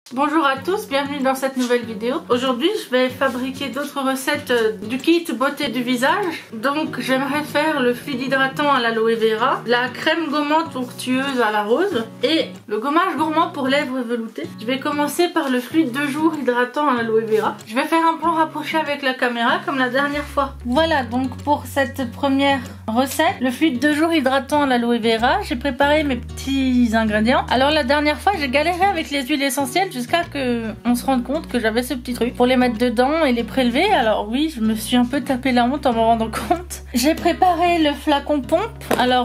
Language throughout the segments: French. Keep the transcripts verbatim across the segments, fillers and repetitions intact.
Bonjour à tous, bienvenue dans cette nouvelle vidéo. Aujourd'hui je vais fabriquer d'autres recettes du kit beauté du visage. Donc j'aimerais faire le fluide hydratant à l'aloe vera, la crème gommante onctueuse à la rose et le gommage gourmand pour lèvres veloutées. Je vais commencer par le fluide de jour hydratant à l'aloe vera. Je vais faire un plan rapproché avec la caméra comme la dernière fois. Voilà donc pour cette première recette, le fluide de jour hydratant à l'aloe vera. J'ai préparé mes petits ingrédients. Alors la dernière fois j'ai galéré avec les huiles essentielles jusqu'à que on se rende compte que j'avais ce petit truc pour les mettre dedans et les prélever. Alors oui, je me suis un peu tapé la honte en me rendant compte. J'ai préparé le flacon pompe. Alors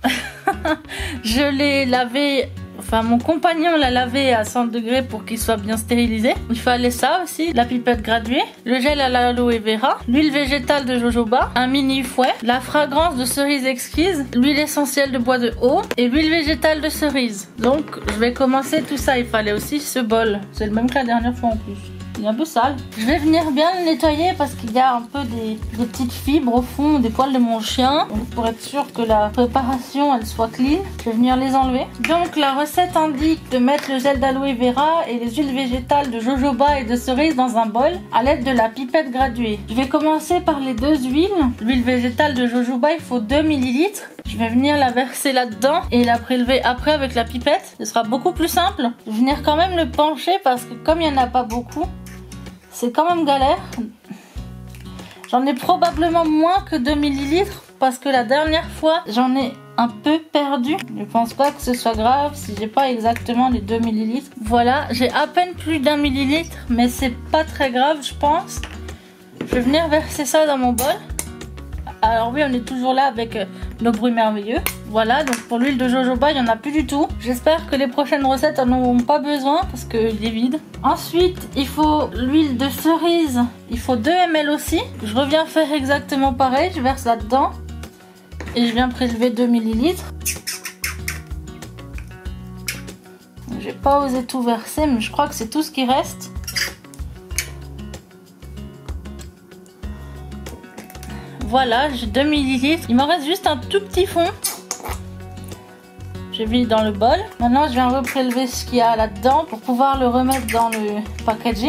je l'ai lavé, enfin mon compagnon l'a lavé à cent degrés pour qu'il soit bien stérilisé. Il fallait ça aussi, la pipette graduée, le gel à l'aloe vera, l'huile végétale de jojoba, un mini fouet, la fragrance de cerise exquise, l'huile essentielle de bois de haut et l'huile végétale de cerise. Donc je vais commencer tout ça. Il fallait aussi ce bol, c'est le même que la dernière fois en plus. Il est un peu sale. Je vais venir bien le nettoyer parce qu'il y a un peu des, des petites fibres au fond des poils de mon chien. Donc pour être sûr que la préparation elle soit clean, je vais venir les enlever. Donc la recette indique de mettre le gel d'aloe vera et les huiles végétales de jojoba et de cerise dans un bol à l'aide de la pipette graduée. Je vais commencer par les deux huiles. L'huile végétale de jojoba, il faut deux millilitres. Je vais venir la verser là-dedans et la prélever après avec la pipette. Ce sera beaucoup plus simple. Je vais venir quand même le pencher parce que comme il n'y en a pas beaucoup, c'est quand même galère. J'en ai probablement moins que deux millilitres parce que la dernière fois, j'en ai un peu perdu. Je pense pas que ce soit grave si j'ai pas exactement les deux millilitres. Voilà, j'ai à peine plus d'un millilitre, mais c'est pas très grave, je pense. Je vais venir verser ça dans mon bol. Alors oui, on est toujours là avec nos bruits merveilleux. Voilà, donc pour l'huile de jojoba, il n'y en a plus du tout. J'espère que les prochaines recettes en auront pas besoin parce qu'il est vide. Ensuite, il faut l'huile de cerise. Il faut deux millilitres aussi. Je reviens faire exactement pareil. Je verse là-dedans. Et je viens prélever deux millilitres. J'ai pas osé tout verser, mais je crois que c'est tout ce qui reste. Voilà, j'ai deux millilitres. Il m'en reste juste un tout petit fond. J'ai mis dans le bol. Maintenant, je viens reprélever ce qu'il y a là-dedans pour pouvoir le remettre dans le packaging.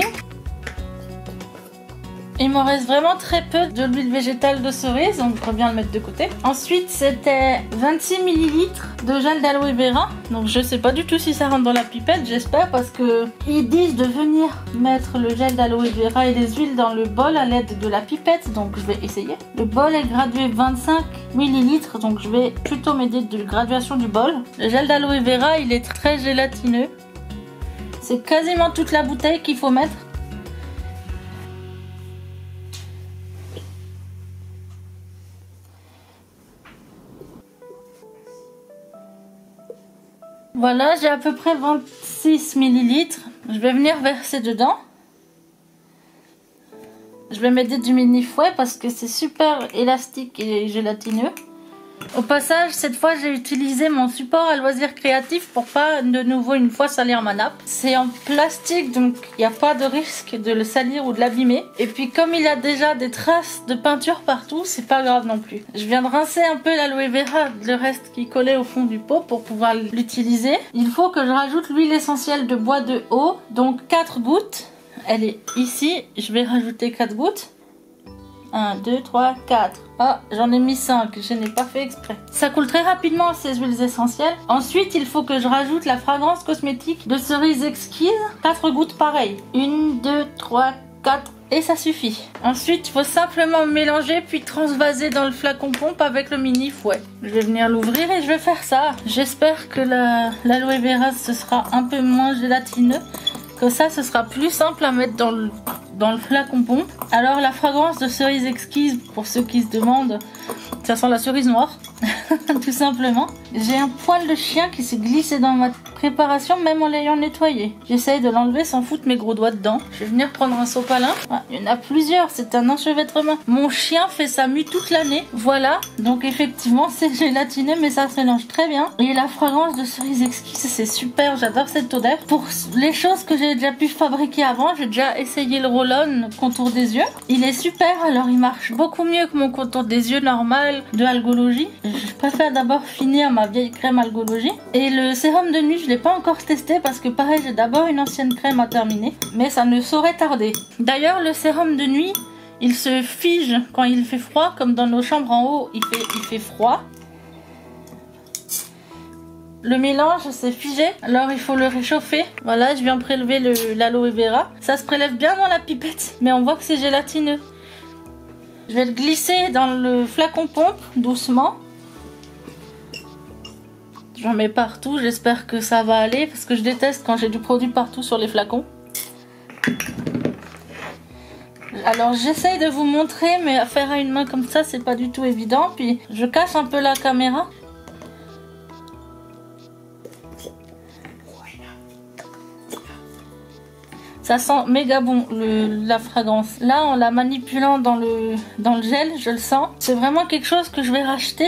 Il me reste vraiment très peu de l'huile végétale de cerise, donc je reviens le mettre de côté. Ensuite, c'était vingt-six millilitres de gel d'aloe vera. Donc je sais pas du tout si ça rentre dans la pipette, j'espère, parce que ils disent de venir mettre le gel d'aloe vera et les huiles dans le bol à l'aide de la pipette, donc je vais essayer. Le bol est gradué vingt-cinq millilitres, donc je vais plutôt m'aider de la graduation du bol. Le gel d'aloe vera, il est très gélatineux. C'est quasiment toute la bouteille qu'il faut mettre. Voilà, j'ai à peu près vingt-six millilitres. Je vais venir verser dedans. Je vais m'aider du mini fouet parce que c'est super élastique et gélatineux. Au passage, cette fois, j'ai utilisé mon support à loisirs créatifs pour pas de nouveau une fois salir ma nappe. C'est en plastique, donc il n'y a pas de risque de le salir ou de l'abîmer. Et puis comme il a déjà des traces de peinture partout, c'est pas grave non plus. Je viens de rincer un peu l'aloe vera, le reste qui collait au fond du pot pour pouvoir l'utiliser. Il faut que je rajoute l'huile essentielle de bois de haut, donc quatre gouttes. Elle est ici, je vais rajouter quatre gouttes. un, deux, trois, quatre. Ah, j'en ai mis cinq, je n'ai pas fait exprès. Ça coule très rapidement ces huiles essentielles. Ensuite, il faut que je rajoute la fragrance cosmétique de cerise exquise. quatre gouttes pareil. une, deux, trois, quatre et ça suffit. Ensuite, il faut simplement mélanger puis transvaser dans le flacon pompe avec le mini fouet. Je vais venir l'ouvrir et je vais faire ça. J'espère que la, l'aloe vera ce sera un peu moins gélatineux. Que ça, ce sera plus simple à mettre dans le, dans le flacon pompe. Alors la fragrance de cerise exquise, pour ceux qui se demandent, ça sent la cerise noire. Tout simplement. J'ai un poil de chien qui s'est glissé dans ma préparation même en l'ayant nettoyé. J'essaye de l'enlever sans foutre mes gros doigts dedans. Je vais venir prendre un sopalin. Ah, il y en a plusieurs, c'est un enchevêtrement. Mon chien fait sa mue toute l'année. Voilà, donc effectivement c'est gélatineux mais ça se mélange très bien. Et la fragrance de cerise exquise, c'est super, j'adore cette odeur. Pour les choses que j'ai déjà pu fabriquer avant, j'ai déjà essayé le roll-on contour des yeux. Il est super, alors il marche beaucoup mieux que mon contour des yeux normal de Algologie. Je préfère d'abord finir ma vieille crème Algologie. Et le sérum de nuit, je ne l'ai pas encore testé parce que pareil, j'ai d'abord une ancienne crème à terminer. Mais ça ne saurait tarder. D'ailleurs, le sérum de nuit, il se fige quand il fait froid, comme dans nos chambres en haut, il fait, il fait froid. Le mélange s'est figé, alors il faut le réchauffer. Voilà, je viens prélever l'aloe vera. Ça se prélève bien dans la pipette, mais on voit que c'est gélatineux. Je vais le glisser dans le flacon pompe, doucement. J'en mets partout, j'espère que ça va aller, parce que je déteste quand j'ai du produit partout sur les flacons. Alors j'essaye de vous montrer, mais à faire à une main comme ça, c'est pas du tout évident. Puis je cache un peu la caméra. Ça sent méga bon le, la fragrance. Là, en la manipulant dans le, dans le gel, je le sens. C'est vraiment quelque chose que je vais racheter.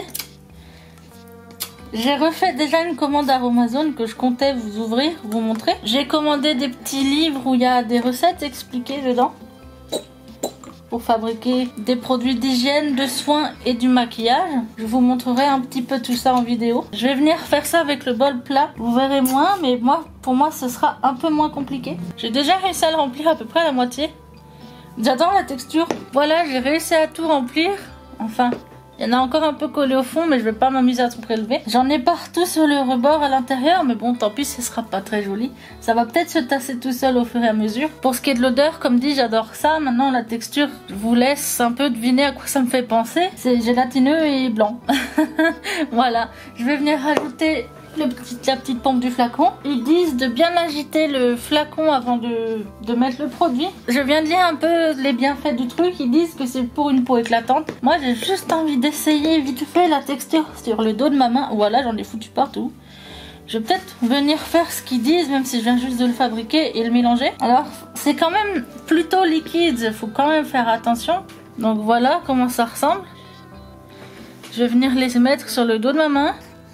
J'ai refait déjà une commande Aromazone que je comptais vous ouvrir, vous montrer. J'ai commandé des petits livres où il y a des recettes expliquées dedans. Pour fabriquer des produits d'hygiène, de soins et du maquillage. Je vous montrerai un petit peu tout ça en vidéo. Je vais venir faire ça avec le bol plat. Vous verrez moins, mais moi, pour moi, ce sera un peu moins compliqué. J'ai déjà réussi à le remplir à peu près à la moitié. J'adore la texture. Voilà, j'ai réussi à tout remplir. Enfin, il y en a encore un peu collé au fond, mais je vais pas m'amuser à tout prélever. J'en ai partout sur le rebord à l'intérieur, mais bon, tant pis, ce sera pas très joli. Ça va peut-être se tasser tout seul au fur et à mesure. Pour ce qui est de l'odeur, comme dit, j'adore ça. Maintenant, la texture, je vous laisse un peu deviner à quoi ça me fait penser. C'est gélatineux et blanc. Voilà, je vais venir rajouter le petit, la petite pompe du flacon. Ils disent de bien agiter le flacon avant de, de mettre le produit. Je viens de lire un peu les bienfaits du truc. Ils disent que c'est pour une peau éclatante. Moi, j'ai juste envie d'essayer vite fait la texture sur le dos de ma main. Voilà, j'en ai foutu partout. Je vais peut-être venir faire ce qu'ils disent, même si je viens juste de le fabriquer et le mélanger. Alors, c'est quand même plutôt liquide. Il faut quand même faire attention. Donc voilà comment ça ressemble. Je vais venir les mettre sur le dos de ma main.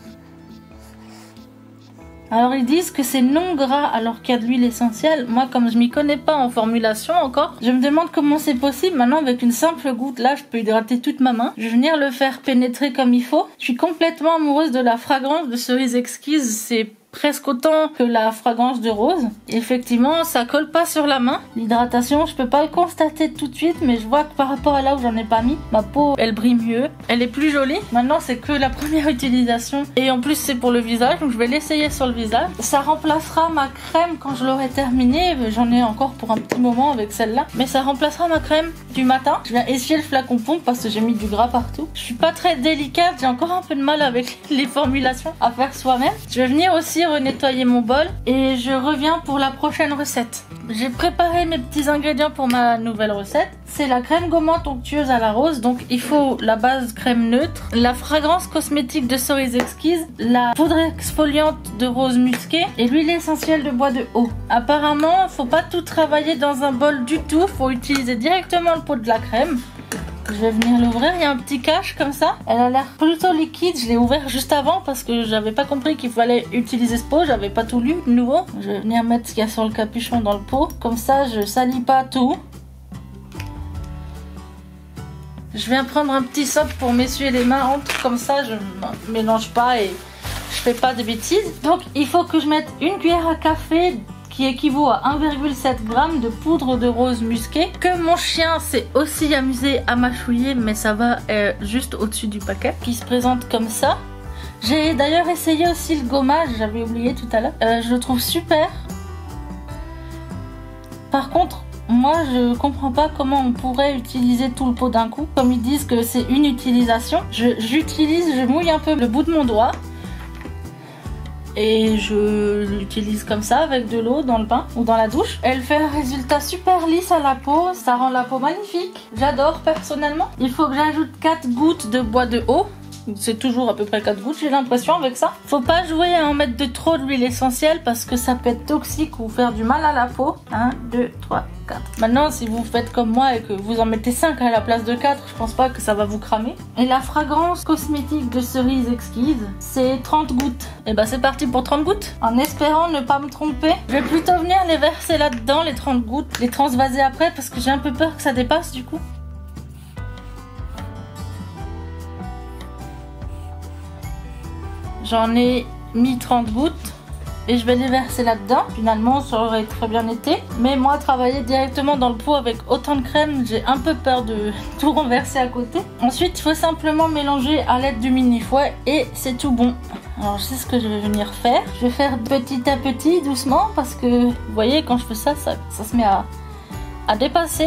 Alors ils disent que c'est non gras alors qu'il y a de l'huile essentielle. Moi, comme je m'y connais pas en formulation encore, je me demande comment c'est possible. Maintenant, avec une simple goutte, là, je peux hydrater toute ma main. Je vais venir le faire pénétrer comme il faut. Je suis complètement amoureuse de la fragrance de Cerise Exquise. C'est presque autant que la fragrance de rose. Et effectivement, ça colle pas sur la main. L'hydratation, je peux pas le constater tout de suite, mais je vois que par rapport à là où j'en ai pas mis, ma peau, elle brille mieux. Elle est plus jolie. Maintenant, c'est que la première utilisation. Et en plus, c'est pour le visage, donc je vais l'essayer sur le visage. Ça remplacera ma crème quand je l'aurai terminée. J'en ai encore pour un petit moment avec celle-là. Mais ça remplacera ma crème du matin. Je viens essuyer le flacon pompe parce que j'ai mis du gras partout. Je suis pas très délicate. J'ai encore un peu de mal avec les formulations à faire soi-même. Je vais venir aussi renettoyer mon bol et je reviens pour la prochaine recette. J'ai préparé mes petits ingrédients pour ma nouvelle recette. C'est la crème gommante onctueuse à la rose. Donc il faut la base crème neutre, la fragrance cosmétique de Cerise Exquise, la poudre exfoliante de rose musquée et l'huile essentielle de bois de haut. Apparemment, faut pas tout travailler dans un bol du tout. Faut utiliser directement le pot de la crème. Je vais venir l'ouvrir, il y a un petit cache comme ça. Elle a l'air plutôt liquide, je l'ai ouvert juste avant parce que j'avais pas compris qu'il fallait utiliser ce pot, j'avais pas tout lu de nouveau. Je vais venir mettre ce qu'il y a sur le capuchon dans le pot, comme ça je salis pas tout. Je viens prendre un petit sope pour m'essuyer les mains entre, comme ça je mélange pas et je fais pas de bêtises. Donc il faut que je mette une cuillère à café qui équivaut à un virgule sept g de poudre de rose musquée, que mon chien s'est aussi amusé à mâchouiller, mais ça va euh, juste au-dessus du paquet, qui se présente comme ça. J'ai d'ailleurs essayé aussi le gommage, j'avais oublié tout à l'heure. Euh, je le trouve super. Par contre, moi je comprends pas comment on pourrait utiliser tout le pot d'un coup. Comme ils disent que c'est une utilisation, j'utilise, je, je mouille un peu le bout de mon doigt. Et je l'utilise comme ça avec de l'eau dans le bain ou dans la douche. Elle fait un résultat super lisse à la peau, ça rend la peau magnifique. J'adore personnellement. Il faut que j'ajoute quatre gouttes de bois de haut. C'est toujours à peu près quatre gouttes, j'ai l'impression avec ça. Faut pas jouer à en mettre de trop de l'huile essentielle parce que ça peut être toxique ou faire du mal à la peau. un, deux, trois, quatre. Maintenant, si vous faites comme moi et que vous en mettez cinq à la place de quatre, je pense pas que ça va vous cramer. Et la fragrance cosmétique de Cerise Exquise, c'est trente gouttes. Et bah c'est parti pour trente gouttes. En espérant ne pas me tromper, je vais plutôt venir les verser là-dedans, les trente gouttes, les transvaser après parce que j'ai un peu peur que ça dépasse du coup. J'en ai mis trente gouttes. Et je vais les verser là-dedans. Finalement, ça aurait très bien été. Mais moi, travailler directement dans le pot avec autant de crème, j'ai un peu peur de tout renverser à côté. Ensuite, il faut simplement mélanger à l'aide du mini fouet et c'est tout bon. Alors, je sais ce que je vais venir faire. Je vais faire petit à petit, doucement, parce que vous voyez, quand je fais ça, ça, ça se met à, à dépasser.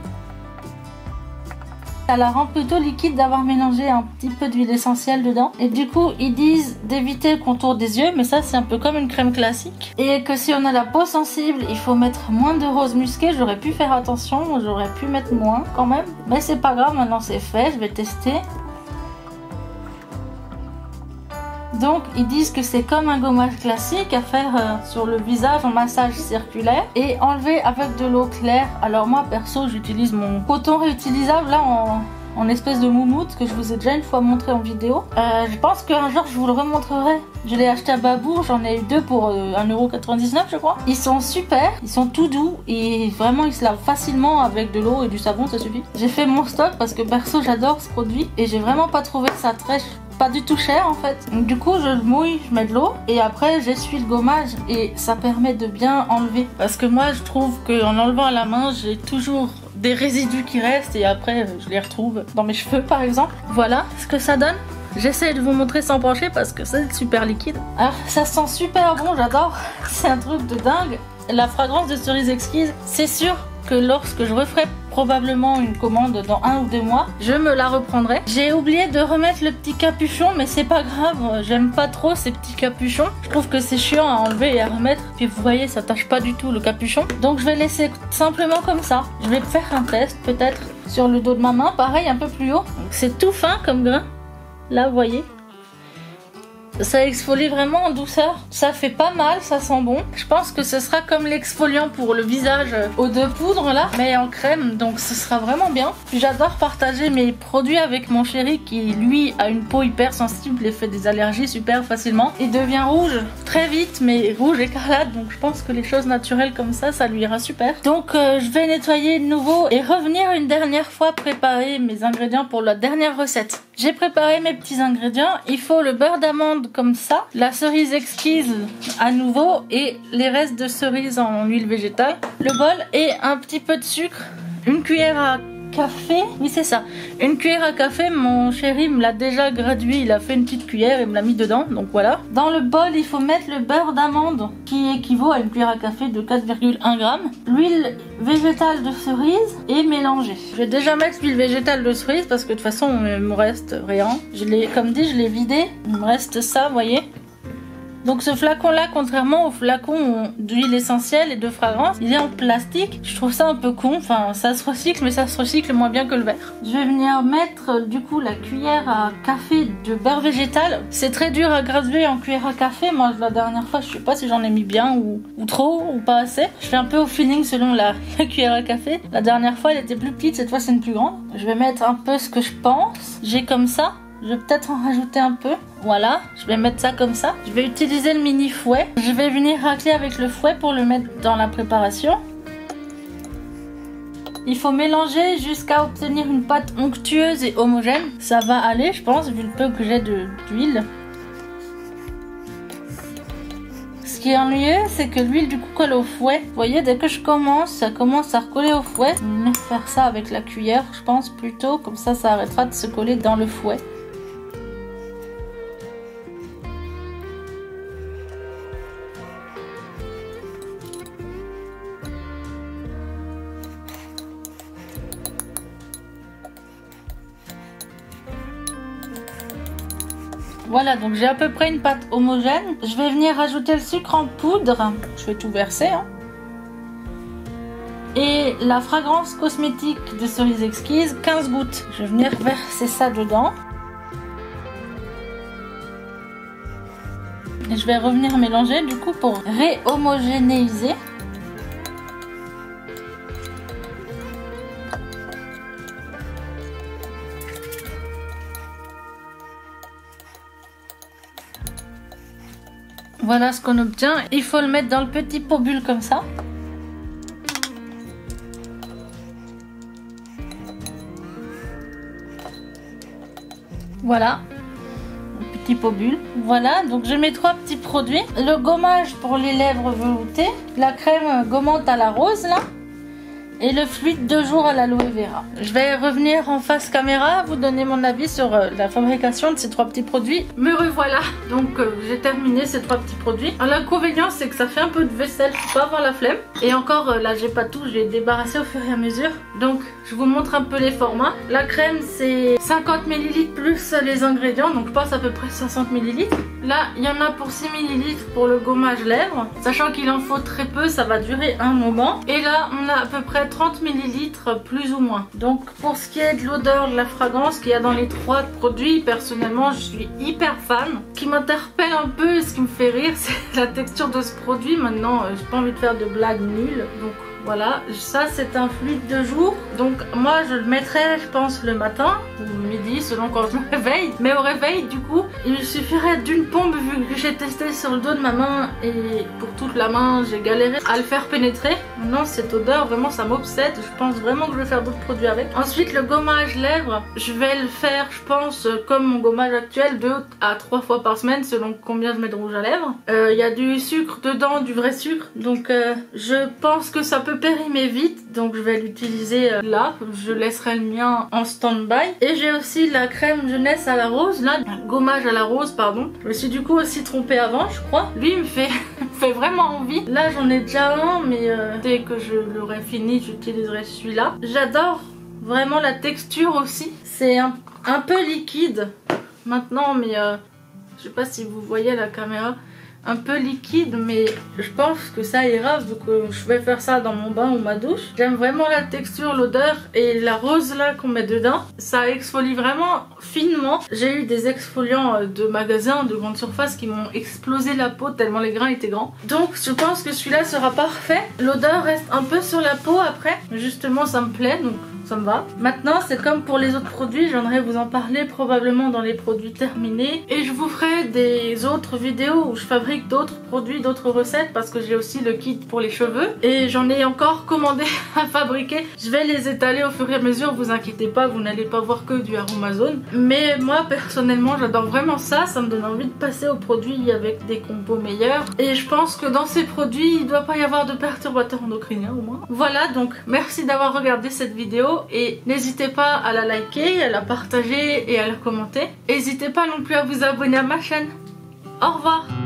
Ça la rend plutôt liquide d'avoir mélangé un petit peu d'huile essentielle dedans. Et du coup, ils disent d'éviter le contour des yeux, mais ça c'est un peu comme une crème classique. Et que si on a la peau sensible, il faut mettre moins de rose musqué. J'aurais pu faire attention, j'aurais pu mettre moins quand même. Mais c'est pas grave, maintenant c'est fait, je vais tester. Donc ils disent que c'est comme un gommage classique à faire euh, sur le visage en massage circulaire et enlever avec de l'eau claire. Alors moi perso j'utilise mon coton réutilisable là en, en espèce de moumoute que je vous ai déjà une fois montré en vidéo. Euh, je pense qu'un jour je vous le remontrerai. Je l'ai acheté à Babour, j'en ai eu deux pour euh, un euro quatre-vingt-dix-neuf je crois. Ils sont super, ils sont tout doux et vraiment ils se lavent facilement avec de l'eau et du savon, ça suffit. J'ai fait mon stock parce que perso j'adore ce produit et j'ai vraiment pas trouvé ça très pas du tout cher en fait. Donc, du coup je le mouille, je mets de l'eau et après j'essuie le gommage et ça permet de bien enlever. Parce que moi je trouve qu'en enlevant à la main j'ai toujours des résidus qui restent et après je les retrouve dans mes cheveux par exemple. Voilà ce que ça donne. J'essaie de vous montrer sans pencher parce que c'est super liquide. Alors ça sent super bon, j'adore. C'est un truc de dingue. La fragrance de cerise exquise, c'est sûr que lorsque je referai probablement une commande dans un ou deux mois, je me la reprendrai. J'ai oublié de remettre le petit capuchon, mais c'est pas grave, j'aime pas trop ces petits capuchons. Je trouve que c'est chiant à enlever et à remettre, puis vous voyez ça tâche pas du tout le capuchon. Donc je vais laisser simplement comme ça. Je vais faire un test peut-être sur le dos de ma main, pareil un peu plus haut. C'est tout fin comme grain, là vous voyez. Ça exfolie vraiment en douceur, ça fait pas mal, ça sent bon. Je pense que ce sera comme l'exfoliant pour le visage aux deux poudres là, mais en crème, donc ce sera vraiment bien. J'adore partager mes produits avec mon chéri qui lui a une peau hyper sensible et fait des allergies super facilement. Il devient rouge très vite, mais rouge écarlate, donc je pense que les choses naturelles comme ça, ça lui ira super. Donc euh, je vais nettoyer de nouveau et revenir une dernière fois préparer mes ingrédients pour la dernière recette. J'ai préparé mes petits ingrédients, il faut le beurre d'amande comme ça, la cerise exquise à nouveau et les restes de cerise en huile végétale, le bol et un petit peu de sucre, une cuillère à café, oui c'est ça, une cuillère à café, mon chéri me l'a déjà gradué, il a fait une petite cuillère et me l'a mis dedans, donc voilà. Dans le bol il faut mettre le beurre d'amande qui équivaut à une cuillère à café de quatre virgule un grammes, l'huile végétale de cerise et mélanger. Je vais déjà mettre l'huile végétale de cerise parce que de toute façon il me reste rien, je l'ai, comme dit je l'ai vidé, il me reste ça vous voyez. Donc ce flacon là, contrairement au flacon d'huile essentielle et de fragrance, il est en plastique. Je trouve ça un peu con, enfin ça se recycle mais ça se recycle moins bien que le verre. Je vais venir mettre du coup la cuillère à café de beurre végétal. C'est très dur à graduer en cuillère à café, moi la dernière fois je sais pas si j'en ai mis bien ou, ou trop ou pas assez. Je fais un peu au feeling selon la, la cuillère à café. La dernière fois elle était plus petite, cette fois c'est une plus grande. Je vais mettre un peu ce que je pense. J'ai comme ça. Je vais peut-être en rajouter un peu. Voilà, je vais mettre ça comme ça. Je vais utiliser le mini fouet. Je vais venir racler avec le fouet pour le mettre dans la préparation. Il faut mélanger jusqu'à obtenir une pâte onctueuse et homogène. Ça va aller, je pense, vu le peu que j'ai d'huile. Ce qui est ennuyeux, c'est que l'huile du coup colle au fouet. Vous voyez, dès que je commence, ça commence à recoller au fouet. Je vais venir faire ça avec la cuillère, je pense plutôt. Comme ça, ça arrêtera de se coller dans le fouet. Voilà, donc j'ai à peu près une pâte homogène. Je vais venir rajouter le sucre en poudre. Je vais tout verser. Hein. Et la fragrance cosmétique de cerise exquise, quinze gouttes. Je vais venir verser ça dedans. Et je vais revenir mélanger du coup pour réhomogénéiser. Voilà ce qu'on obtient. Il faut le mettre dans le petit pot bulle comme ça. Voilà. petits pots bulles. Voilà, donc j'ai mes trois petits produits. Le gommage pour les lèvres veloutées, la crème gommante à la rose là, et le fluide de jour à l'aloe vera. Je vais revenir en face caméra, vous donner mon avis sur euh, la fabrication de ces trois petits produits. Me revoilà, donc euh, j'ai terminé ces trois petits produits. L'inconvénient c'est que ça fait un peu de vaisselle, faut pas avoir la flemme. Et encore euh, là j'ai pas tout, j'ai débarrassé au fur et à mesure. Donc je vous montre un peu les formats. La crème c'est cinquante millilitres plus les ingrédients, donc je pense à peu près soixante millilitres. Là il y en a pour six millilitres pour le gommage lèvres, sachant qu'il en faut très peu, ça va durer un moment. Et là on a à peu près trente millilitres plus ou moins. Donc pour ce qui est de l'odeur, de la fragrance qu'il y a dans les trois produits, personnellement je suis hyper fan. Ce qui m'interpelle un peu et ce qui me fait rire, c'est la texture de ce produit. Maintenant euh, j'ai pas envie de faire de blagues nulles, donc voilà, ça c'est un fluide de jour. Donc moi je le mettrais je pense le matin ou le midi selon quand je me réveille. Mais au réveil du coup il suffirait d'une pompe, vu que j'ai testé sur le dos de ma main et pour toute la main j'ai galéré à le faire pénétrer. Maintenant cette odeur vraiment ça m'obsède, je pense vraiment que je vais faire d'autres produits avec. Ensuite le gommage lèvres, je vais le faire je pense comme mon gommage actuel, deux à trois fois par semaine selon combien je mets de rouge à lèvres. Il euh, y a du sucre dedans, du vrai sucre, donc euh, je pense que ça peut périmer vite, donc je vais l'utiliser euh, là. Je laisserai le mien en stand-by. Et j'ai aussi la crème jeunesse à la rose, là, gommage à la rose pardon. Je me suis du coup aussi trompée avant je crois. Lui il me fait, fait vraiment envie. Là j'en ai déjà un, mais euh, dès que je l'aurai fini j'utiliserai celui-là. J'adore vraiment la texture aussi. C'est un, un peu liquide maintenant, mais euh, je sais pas si vous voyez à la caméra, un peu liquide, mais je pense que ça ira vu que je vais faire ça dans mon bain ou ma douche. J'aime vraiment la texture, l'odeur et la rose là qu'on met dedans. Ça exfolie vraiment finement. J'ai eu des exfoliants de magasins, de grande surface qui m'ont explosé la peau tellement les grains étaient grands. Donc je pense que celui-là sera parfait. L'odeur reste un peu sur la peau après. Justement ça me plaît, donc ça me va. Maintenant c'est comme pour les autres produits, j'aimerais vous en parler probablement dans les produits terminés. Et je vous ferai des autres vidéos où je fabrique d'autres produits, d'autres recettes, parce que j'ai aussi le kit pour les cheveux et j'en ai encore commandé à fabriquer. Je vais les étaler au fur et à mesure, vous inquiétez pas, vous n'allez pas voir que du Aromazone. Mais moi personnellement j'adore vraiment ça, ça me donne envie de passer aux produits avec des compos meilleurs. Et je pense que dans ces produits il ne doit pas y avoir de perturbateurs endocriniens au moins. Voilà, donc merci d'avoir regardé cette vidéo et n'hésitez pas à la liker, à la partager et à la commenter. N'hésitez pas non plus à vous abonner à ma chaîne. Au revoir.